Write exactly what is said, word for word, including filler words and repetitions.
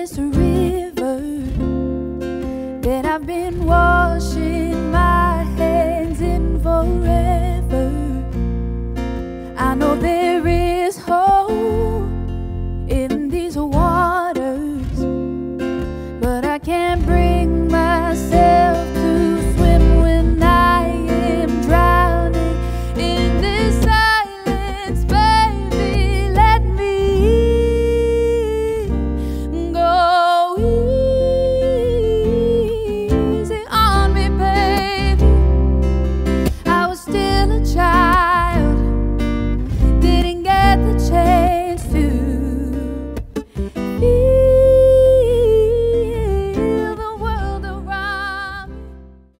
this river that I've been washing my hands in forever. I know there is hope in these waters, but I can't bring myself to swim when I am drowning in this silence. Baby, let me go easy on me, baby. I was still a child, didn't get the chance to be